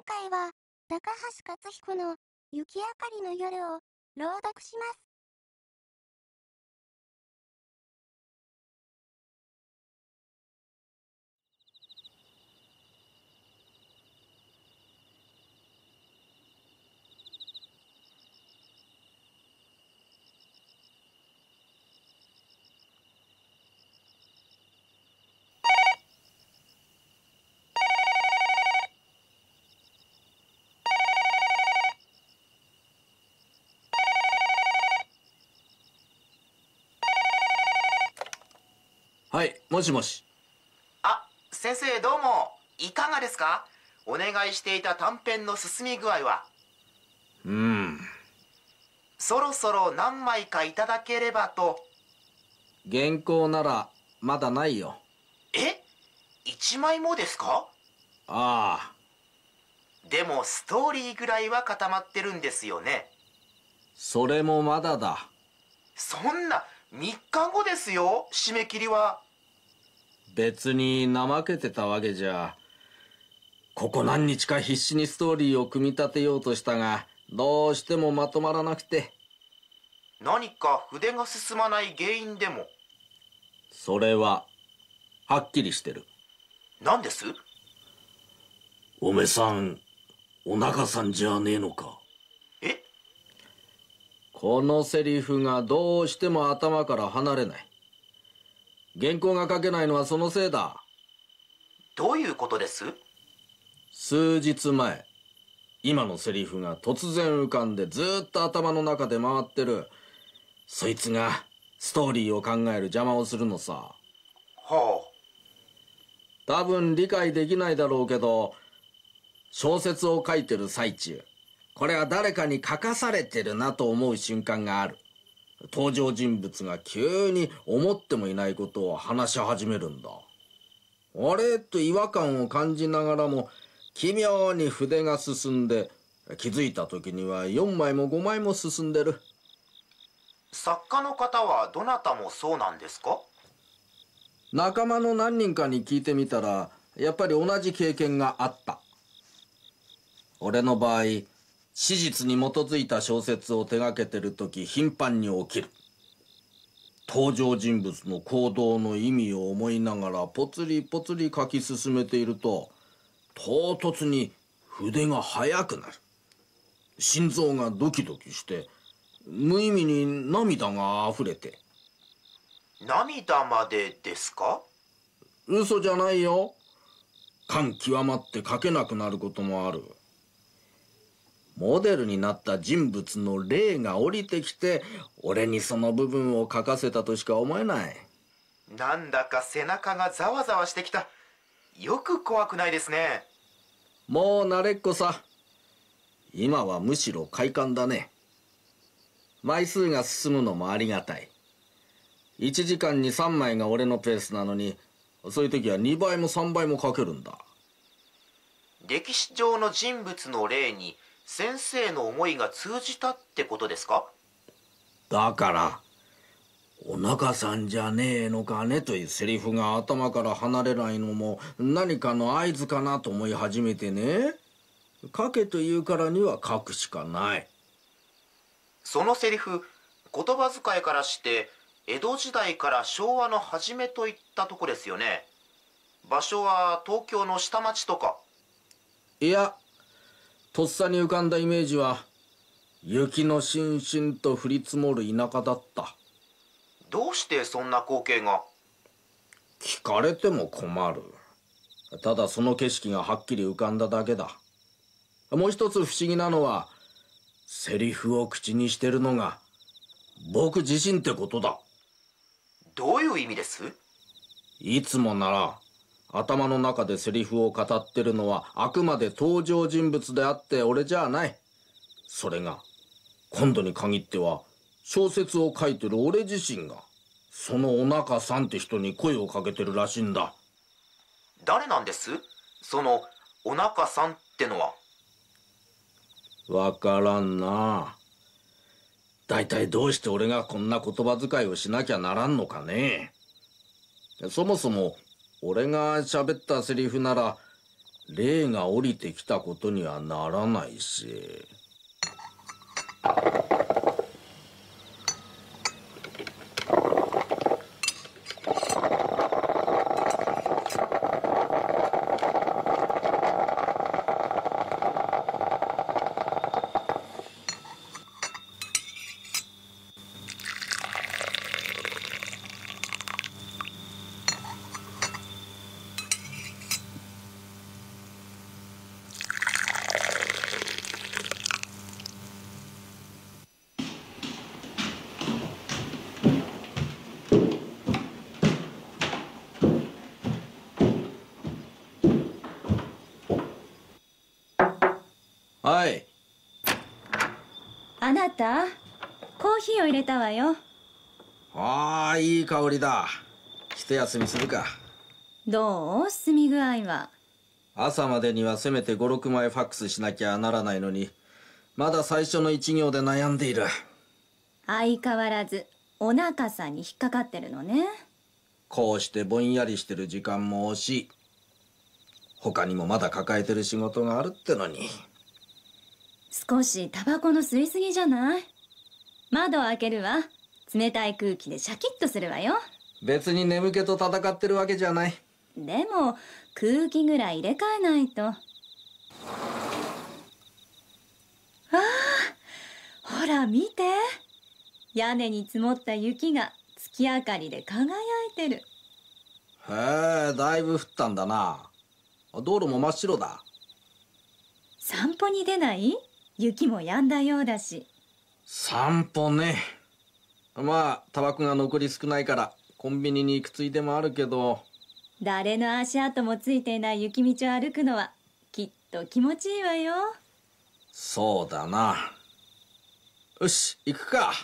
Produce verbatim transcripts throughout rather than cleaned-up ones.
回は、高橋克彦の雪明かりの夜を朗読します。 はい、もしもし。 あ、先生どうも。いかがですか？お願いしていた短編の進み具合は。 うーん。 そろそろ何枚かいただければと。 原稿ならまだないよ。 え？一枚もですか？ ああ。 でもストーリーぐらいは固まってるんですよね。 それもまだだ。 そんなみっかごですよ、締め切りは。 別に怠けてたわけじゃ。ここ何日か必死にストーリーを組み立てようとしたが、どうしてもまとまらなくて。 何か筆が進まない原因でも。 それははっきりしてる。 何です？ おめさん、お中さんじゃねえのか。 え？ このセリフがどうしても頭から離れない。原稿が書けないのはそのせいだ。 どういうことです？ 数日前、今のセリフが突然浮かんでずーっと頭の中で回ってる。そいつがストーリーを考える邪魔をするのさ。 はあ。 多分理解できないだろうけど、小説を書いてる最中、これは誰かに書かされてるなと思う瞬間がある。登場人物が急に思ってもいないことを話し始めるんだ。あれと違和感を感じながらも奇妙に筆が進んで、気づいた時にはよんまいもごまいも進んでる。 作家の方はどなたもそうなんですか？ 仲間の何人かに聞いてみたら、やっぱり同じ経験があった。俺の場合、史実に基づいた小説を手がけてる時頻繁に起きる。登場人物の行動の意味を思いながらぽつりぽつり書き進めていると、唐突に筆が速くなる。心臓がドキドキして、無意味に涙が溢れて。 涙までですか？ 嘘じゃないよ。感極まって書けなくなることもある。モデルになった人物の霊が降りてきて、俺にその部分を書かせたとしか思えない。 なんだか背中がざわざわしてきた。よく怖くないですね。 もう慣れっこさ。今はむしろ快感だね。枚数が進むのもありがたい。いちじかんにさんまいが俺のペースなのに、そういう時はにばいもさんばいも書けるんだ。 歴史上の人物の霊に先生の思いが通じたってことですか？ だから、お中さんじゃねえのかねというセリフが頭から離れないのも何かの合図かなと思い始めてね。書けというからには書くしかない。 そのセリフ、言葉遣いからして江戸時代から昭和の初めといったとこですよね。場所は東京の下町とか。 いや、とっさに浮かんだイメージは雪のしんしんと降り積もる田舎だった。 どうしてそんな光景が？ 聞かれても困る。ただその景色がはっきり浮かんだだけだ。もう一つ不思議なのは、セリフを口にしてるのが僕自身ってことだ。 どういう意味です？ いつもなら頭の中でセリフを語ってるのはあくまで登場人物であって俺じゃない。それが今度に限っては小説を書いてる俺自身がそのお中さんって人に声をかけてるらしいんだ。 誰なんです？そのお中さんってのは。 わからんな。だいたいどうして俺がこんな言葉遣いをしなきゃならんのかね。そもそも俺が喋ったセリフなら霊が降りてきたことにはならないし。はい。 あなた、コーヒーを入れたわよ。 ああ、いい香りだ。一休みするか。 どう進み具合は。 朝までにはせめてご、ろくまいファックスしなきゃならないのに、まだ最初の一行で悩んでいる。 相変わらずお腹さんに引っかかってるのね。 こうしてぼんやりしてる時間も惜しい。他にもまだ抱えてる仕事があるってのに。 少しタバコの吸いすぎじゃない？窓を開けるわ。冷たい空気でシャキッとするわよ。 別に眠気と戦ってるわけじゃない。 でも空気ぐらい入れ替えないと。ああ、ほら見て。屋根に積もった雪が月明かりで輝いてる。 へえ、だいぶ降ったんだな。道路も真っ白だ。 散歩に出ない？雪も止んだようだし。 散歩ね。まあタバコが残り少ないからコンビニに行くついでもあるけど。 誰の足跡もついていない雪道を歩くのはきっと気持ちいいわよ。 そうだな。よし、行くか。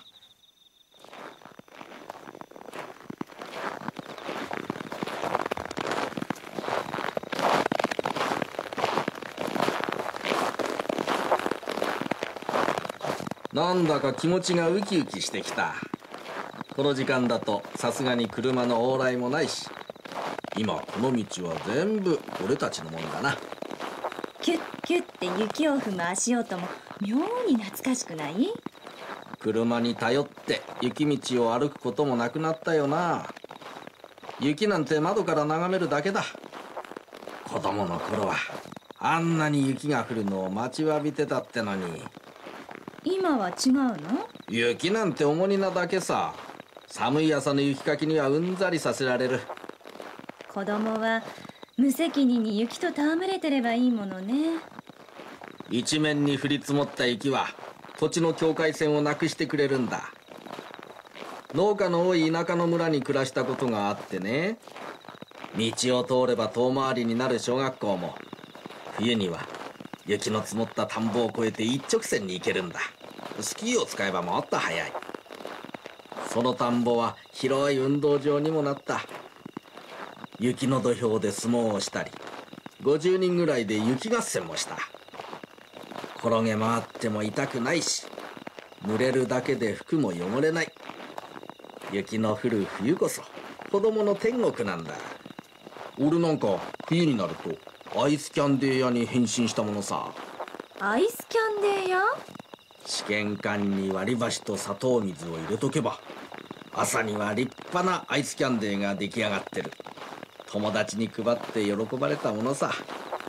なんだか気持ちがウキウキしてきた。この時間だとさすがに車の往来もないし、今この道は全部俺たちのもんだな。 キュッキュッって雪を踏む足音も妙に懐かしくない？ 車に頼って雪道を歩くこともなくなったよな。雪なんて窓から眺めるだけだ。子供の頃はあんなに雪が降るのを待ちわびてたってのに。 今は違うの？ 雪なんて重荷なだけさ。寒い朝の雪かきにはうんざりさせられる。 子供は無責任に雪と戯れてればいいものね。 一面に降り積もった雪は土地の境界線をなくしてくれるんだ。農家の多い田舎の村に暮らしたことがあってね、道を通れば遠回りになる小学校も冬には雪の積もった田んぼを越えて一直線に行けるんだ。スキーを使えばもっと速い。その田んぼは広い運動場にもなった。雪の土俵で相撲をしたり、ごじゅうにんぐらいで雪合戦もした。転げ回っても痛くないし、濡れるだけで服も汚れない。雪の降る冬こそ子供の天国なんだ。俺なんか冬になるとアイスキャンデー屋に変身したものさ。 アイスキャンデー屋？ 試験管に割り箸と砂糖水を入れとけば朝には立派なアイスキャンデーが出来上がってる。友達に配って喜ばれたものさ。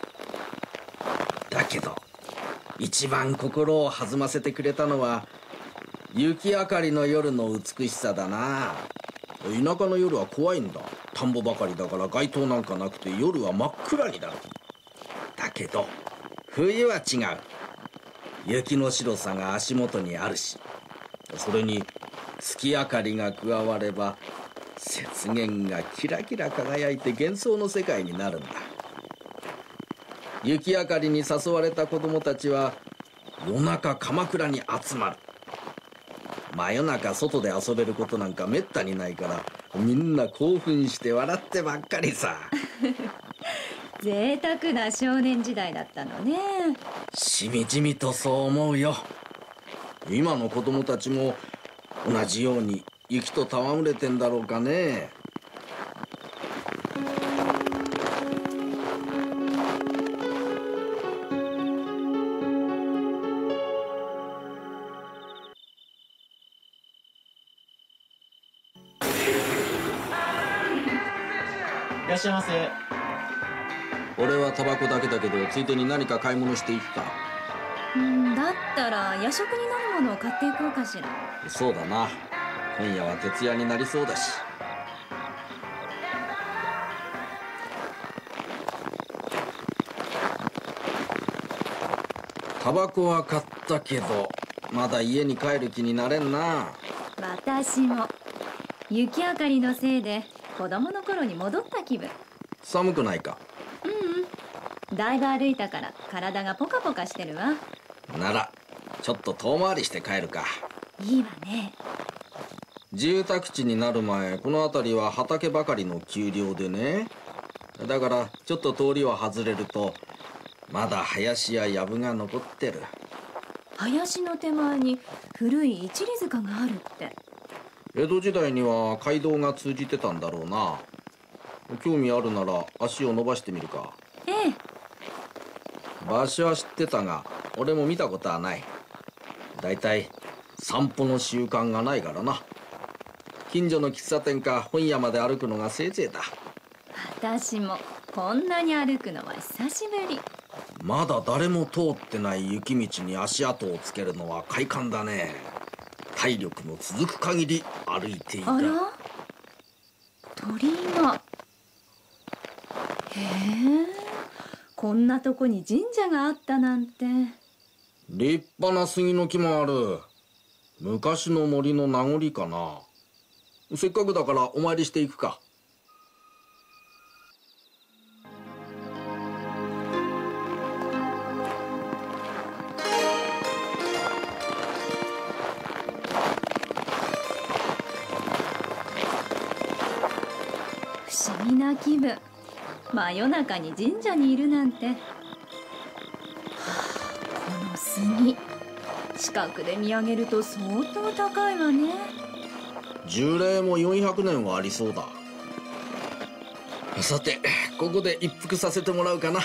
だけど一番心を弾ませてくれたのは雪明かりの夜の美しさだな。田舎の夜は怖いんだ。田んぼばかりだから街灯なんかなくて夜は真っ暗になる。だけど冬は違う。雪の白さが足元にあるし、それに月明かりが加われば雪原がキラキラ輝いて幻想の世界になるんだ。雪明かりに誘われた子供たちは夜中鎌倉に集まる。真夜中外で遊べることなんかめったにないから、みんな興奮して笑ってばっかりさ。 贅沢な少年時代だったのね。 しみじみとそう思うよ。今の子供たちも同じように雪と戯れてんだろうかね。 らっしゃいませ。 俺はタバコだけだけど、ついでに何か買い物していくか。 うんだったら夜食になるものを買っていこうかしら。 そうだな、今夜は徹夜になりそうだし。タバコは買ったけど、まだ家に帰る気になれんな。 私も雪明かりのせいで子供の頃に戻った気分。 寒くないか？ うん、だいぶ歩いたから体がポカポカしてるわ。 ならちょっと遠回りして帰るか。 いいわね。 住宅地になる前、この辺りは畑ばかりの丘陵でね。だからちょっと通りを外れるとまだ林や藪が残ってる。 林の手前に古い一里塚があるって。 江戸時代には街道が通じてたんだろうな。興味あるなら足を伸ばしてみるか。 ええ。 場所は知ってたが俺も見たことはない。だいたい散歩の習慣がないからな。近所の喫茶店か本屋まで歩くのがせいぜいだ。 私もこんなに歩くのは久しぶり。 まだ誰も通ってない雪道に足跡をつけるのは快感だね。体力も続く限り歩いていた。 あら、鳥が。へえ、こんなとこに神社があったなんて。 立派な杉の木もある。昔の森の名残かな。せっかくだからお参りしていくか。 不思議な気分。真夜中に神社にいるなんて。はあ、この杉近くで見上げると相当高いわね。 樹齢もよんひゃくねんはありそうだ。さてここで一服させてもらうかな。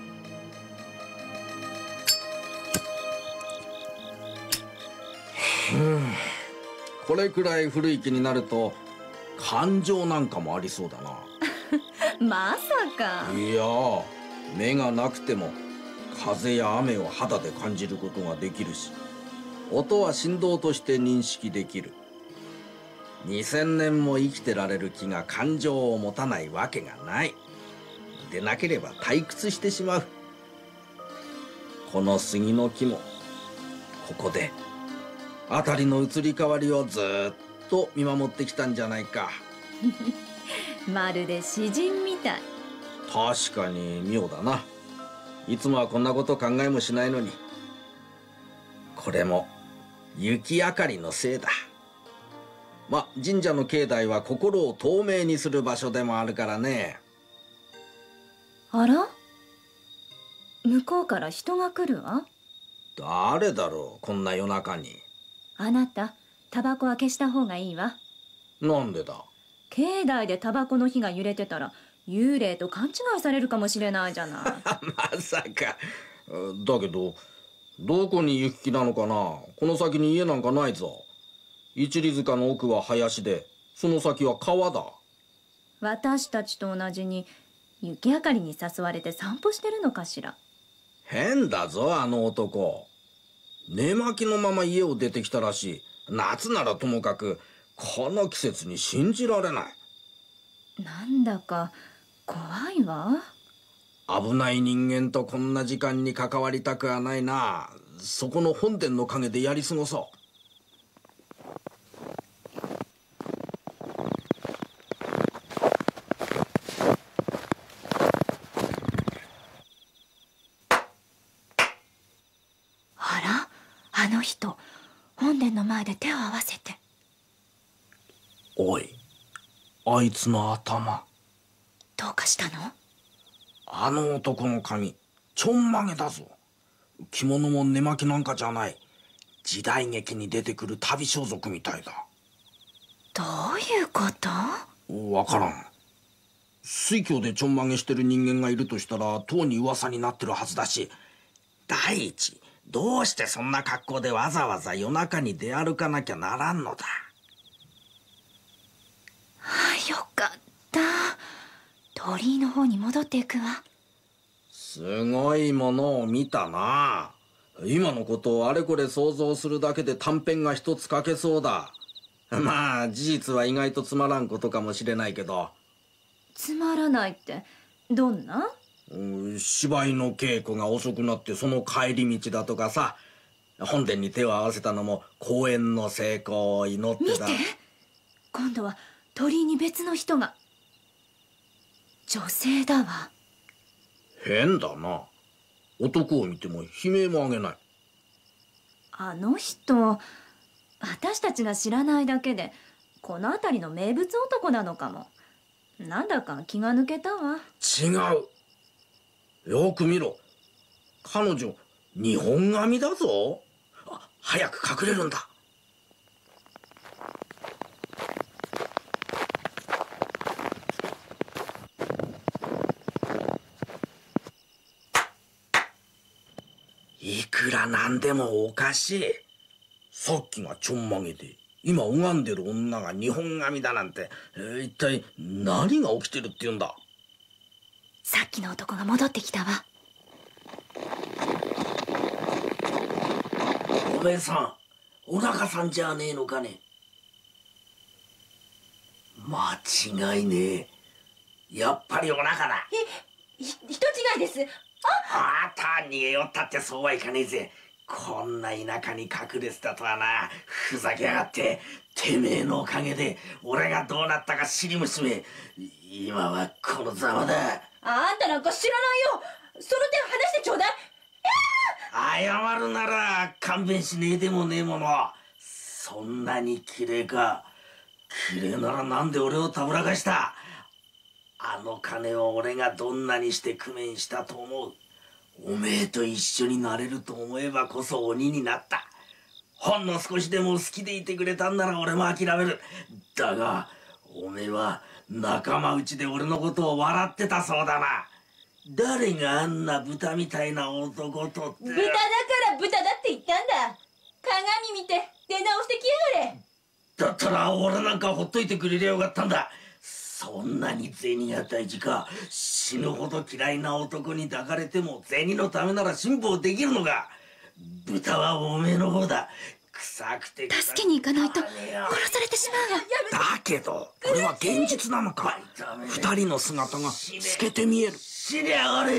これくらい古い木になると感情なんかもありそうだな。 まさか。 いや、目がなくても風や雨を肌で感じることができるし、音は振動として認識できる。にせんねんも生きてられる木が感情を持たないわけがない。でなければ退屈してしまう。この杉の木もここで辺りの移り変わりをずっと見守ってきたんじゃないか。 まるで詩人みたい。 確かに妙だな。いつもはこんなこと考えもしないのに。これも雪明かりのせいだ。ま、神社の境内は心を透明にする場所でもあるからね。 あら、向こうから人が来るわ。 誰だろう、こんな夜中に。 あなた、タバコは消した方がいいわ。 なんでだ。 境内でタバコの火が揺れてたら幽霊と勘違いされるかもしれないじゃない。 まさか。だけどどこに行く気なのかな。この先に家なんかないぞ。一里塚の奥は林で、その先は川だ。 私たちと同じに雪明かりに誘われて散歩してるのかしら。 変だぞあの男。寝巻きのまま家を出てきたらしい。夏ならともかくこの季節に信じられない。 なんだか怖いわ。 危ない人間とこんな時間に関わりたくはないな。そこの本殿の陰でやり過ごそう。 あら、あの人本殿の前で手を合わせて。 おい、あいつの頭どうかしたの？ あの男の髪ちょんまげだぞ。着物も寝巻きなんかじゃない。時代劇に出てくる旅装束みたいだ。 どういうこと？ わからん。水郷でちょんまげしてる人間がいるとしたらとうに噂になってるはずだし、第一どうしてそんな格好でわざわざ夜中に出歩かなきゃならんのだ。 あ、よかった。ど鳥居の方に戻っていくわ。 すごいものを見たな。今のことをあれこれ想像するだけで短編が一つ書けそうだ。まあ事実は意外とつまらんことかもしれないけど。 つまらないってどんな？ うん、芝居の稽古が遅くなってその帰り道だとかさ、本殿に手を合わせたのも公演の成功を祈ってだ。 見て、今度は鳥居に別の人が。女性だわ。 変だな。男を見ても悲鳴も上げない。 あの人、私たちが知らないだけでこの辺りの名物男なのかも。なんだか気が抜けたわ。 違う。よく見ろ。彼女日本髪だぞ。あ、早く隠れるんだ。いくらなんでもおかしい。さっきがちょんまげで今拝んでる女が日本髪だなんて、えー、一体何が起きてるって言うんだ。 さっきの男が戻ってきたわ。 おめえさん、お腹さんじゃねえのかね。間違いねえ。やっぱりお腹だ。 え、ひ人違いです。 ああた、逃げよったってそうはいかねえぜ。こんな田舎に隠れてたとはな。ふざけやがって。てめえのおかげで俺がどうなったか知りもしめ。今はこのざまだ。 あんたなんか知らないよ。その手を離してちょうだい。 謝るなら勘弁しねえでもねえもの。そんなに綺麗か。綺麗ならなんで俺をたぶらかした。あの金を俺がどんなにして工面したと思う。おめえと一緒になれると思えばこそ鬼になった。ほんの少しでも好きでいてくれたんなら俺も諦める。だがおめえは仲間内で俺のことを笑ってたそうだな。誰があんな豚みたいな男とって。 豚だから豚だって言ったんだ。鏡見て出直してきやがれ。 だったら俺なんかほっといてくれりゃよかったんだ。そんなに銭が大事か。死ぬほど嫌いな男に抱かれても銭のためなら辛抱できるのか。豚はおめえの方だ。臭くて助けに行かないと殺されてしまうわ。 だけどこれは現実なのか。二人の姿が透けて見える。死にやがれ。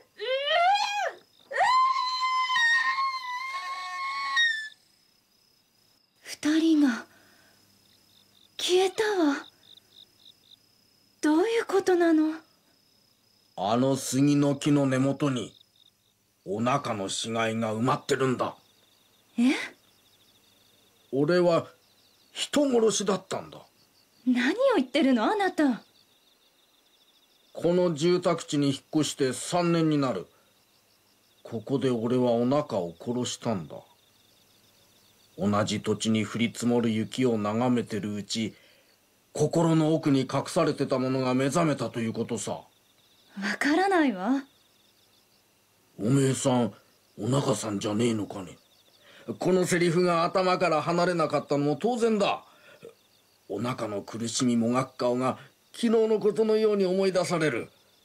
二人が消えたわ。どういうことなの？ あの杉の木の根元にお腹の死骸が埋まってるんだ。 え？ 俺は人殺しだったんだ。 何を言ってるのあなた。 この住宅地に引っ越してさんねんになる。ここで俺はお腹を殺したんだ。同じ土地に降り積もる雪を眺めてるうち、心の奥に隠されてたものが目覚めたということさ。 わからないわ。 おめえさん、お腹さんじゃねえのかね。このセリフが頭から離れなかったのも当然だ。お腹の苦しみもがく顔が昨日のことのように思い出される。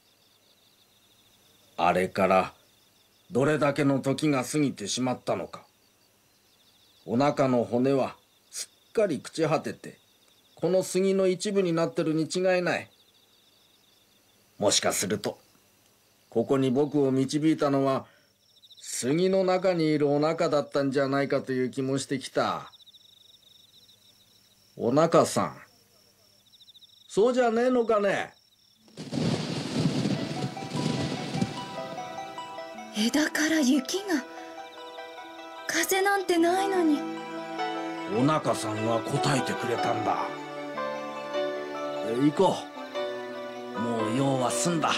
あれからどれだけの時が過ぎてしまったのか。お腹の骨はすっかり朽ち果ててこの杉の一部になってるに違いない。もしかするとここに僕を導いたのは杉の中にいるお腹だったんじゃないかという気もしてきた。お腹さん、そうじゃねえのかね。 枝から雪が。風なんてないのに。 お腹さんが答えてくれたんだ。行こう。もう用は済んだ。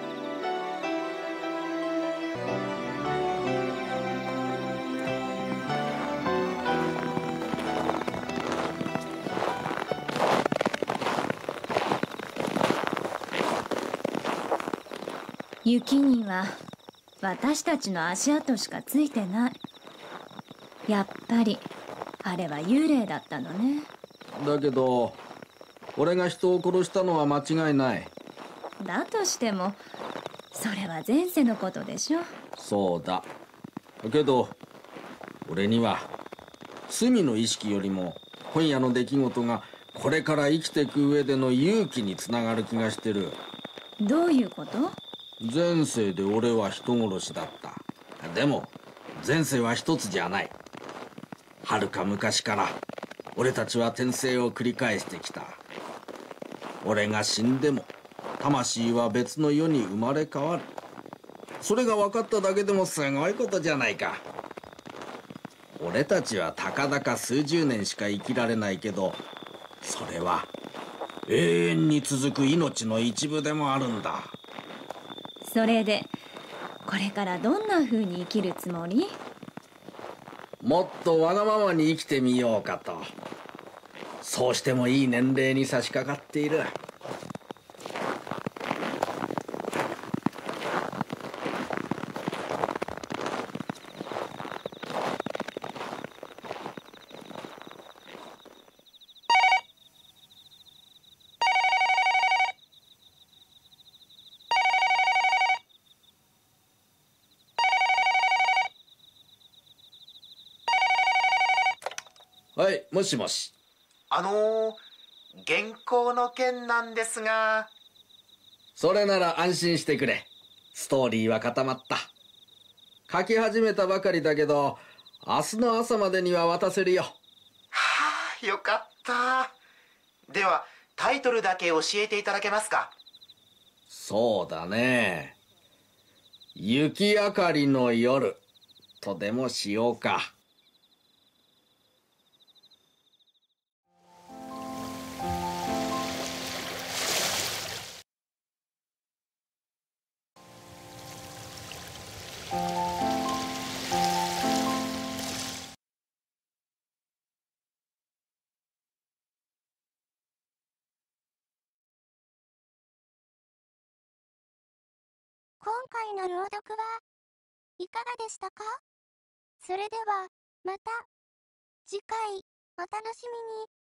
雪には私たちの足跡しかついてない。やっぱりあれは幽霊だったのね。 だけど俺が人を殺したのは間違いない。 だとしてもそれは前世のことでしょ。 そうだけど俺には罪の意識よりも今夜の出来事がこれから生きていく上での勇気につながる気がしてる。 どういうこと？ 前世で俺は人殺しだった。でも前世は一つじゃない。はるか昔から俺たちは転生を繰り返してきた。俺が死んでも魂は別の世に生まれ変わる。それが分かっただけでもすごいことじゃないか。俺たちはたかだか数十年しか生きられないけど、それは永遠に続く命の一部でもあるんだ。 それでこれからどんな風に生きるつもり？ もっとわがままに生きてみようかと。そうしてもいい年齢に差し掛かっている。はい、もしもし。 あのー、原稿の件なんですが。 それなら安心してくれ。ストーリーは固まった。書き始めたばかりだけど、明日の朝までには渡せるよ。 はあ、よかった。ではタイトルだけ教えていただけますか？ そうだね。雪明かりの夜とでもしようか。 今回の朗読はいかがでしたか？それではまた次回お楽しみに。